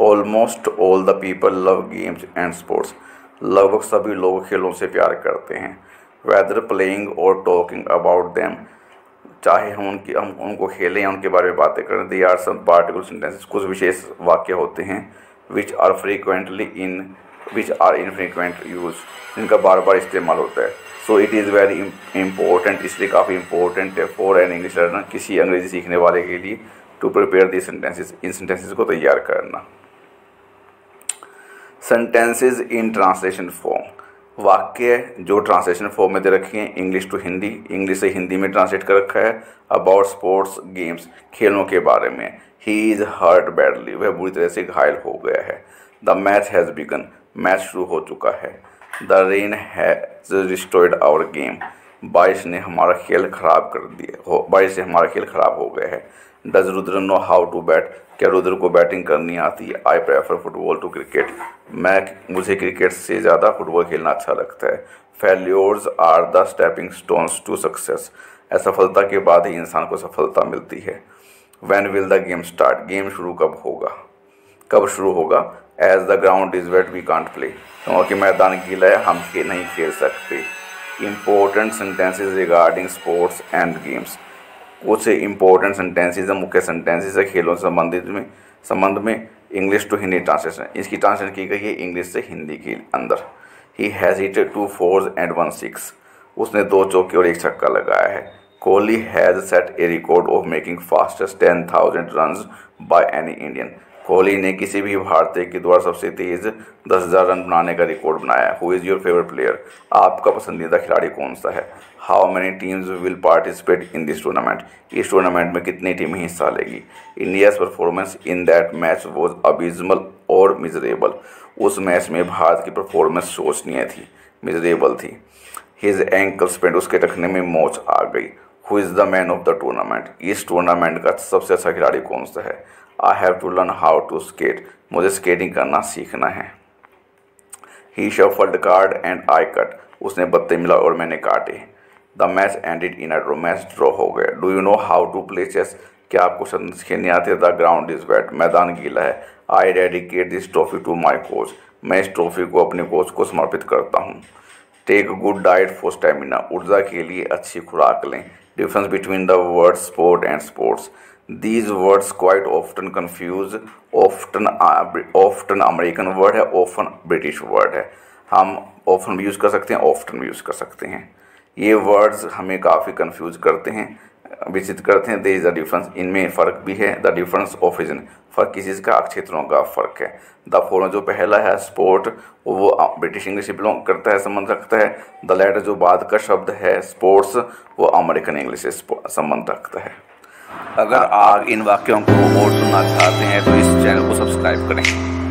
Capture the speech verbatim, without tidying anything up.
Almost all the people love games and sports. लगभग सभी लोग खेलों से प्यार करते हैं। वेदर प्लेइंग और टॉकिंग अबाउट देम, चाहे हम उनकी हम उनको खेलें या उनके बारे में बातें करें। They are some particular sentences, कुछ विशेष वाक्य होते हैं which are frequently in which are infrequent use, जिनका बार बार इस्तेमाल होता है। So it is very important, इसलिए काफ़ी इंपॉर्टेंट है फॉर एन इंग्लिश लर्नर, किसी अंग्रेजी सीखने वाले के लिए, टू प्रिपेयर दी सेंटेंसेस, इन सेंटेंसेस को तैयार करना। सेंटेंसेस इन ट्रांसलेशन फॉर्म, वाक्य जो ट्रांसलेशन फॉर्म में दे रखे हैं, इंग्लिश टू हिंदी, इंग्लिश से हिंदी में ट्रांसलेट कर रखा है। अबाउट स्पोर्ट्स गेम्स, खेलों के बारे में। ही इज़ हर्ट बैडली, वह बुरी तरह से घायल हो गया है। The match has begun, match शुरू हो चुका है। The rain has destroyed our game, बारिश ने हमारा खेल खराब कर दिया हो बारिश से हमारा खेल खराब हो गया है। Does Rudra know how to bat, क्या रुद्र को बैटिंग करनी आती है। I prefer football to cricket, मैं मुझे क्रिकेट से ज़्यादा फुटबॉल खेलना अच्छा लगता है। Failures are the stepping stones to success, असफलता के बाद ही इंसान को सफलता मिलती है। When will the game start, game शुरू कब होगा कब शुरू होगा। As the ground is wet we can't play, क्योंकि मैदान गीला है हम खेल नहीं खेल सकते। Important sentences regarding sports and games, कुछ इंपॉर्टेंट सेंटेंसेस है, मुख्य सेंटेंसेस है खेलों से संबंधित में संबंध में। इंग्लिश टू हिंदी ट्रांसलेशन, इसकी ट्रांसलेशन की गई है इंग्लिश से हिंदी के अंदर। He has hit two fours and one six, उसने दो चौके और एक छक्का लगाया है। Kohli has set a record of making fastest ten thousand run by any Indian, Kohli ने किसी भी भारतीय के द्वारा सबसे तेज दस हज़ार रन बनाने का रिकॉर्ड बनाया है। Who is your favourite player, आपका पसंदीदा खिलाड़ी कौन सा है। How many teams will participate in this tournament, इस टूर्नामेंट में कितनी टीमें हिस्सा लेगी। India's performance in that match was abysmal और मिजरेबल, उस मैच में भारत की परफॉर्मेंस शोचनीय थी, मिजरेबल थी। हिज एंकल स्प्रेड, उसके टखने में मोच आ गई। Who is the man of the tournament, इस टूर्नामेंट का सबसे अच्छा खिलाड़ी कौन सा है। I have to learn how to skate, मुझे स्केटिंग करना सीखना है। He shuffled card and I cut, उसने पत्ते मिला और मैंने काटे। The match ended in a draw, match draw हो गया। Do you know how to play chess, क्या आपको शतरंज खेलने आते हैं। द ग्राउंड इज वेट, मैदान गीला है। I dedicate this trophy to my coach, मैं इस ट्रॉफी को अपने कोच को समर्पित करता हूँ। Take good diet for stamina, ऊर्जा के लिए अच्छी खुराक लें। Difference between the word sport and sports, these words quite often confuse, often often American word है, often ब्रिटिश वर्ड है। हम often भी यूज़ कर सकते हैं, often भी यूज़ कर सकते हैं। ये वर्ड्स हमें काफ़ी कंफ्यूज करते हैं, विचित करते हैं। देयर इज़ अ डिफरेंस, इनमें फ़र्क भी है। द डिफरेंस ऑफ रीजन, फ़र्क किस चीज़ का, क्षेत्रों का फ़र्क है। द फॉर्म जो पहला है स्पोर्ट, वो ब्रिटिश इंग्लिश से बिलोंग करता है, संबंध रखता है। द लेटर जो बाद का शब्द है स्पोर्ट्स, वो अमेरिकन इंग्लिश से संबंध रखता है। अगर आप इन वाक्यों को और सुनना चाहते हैं तो इस चैनल को सब्सक्राइब करें।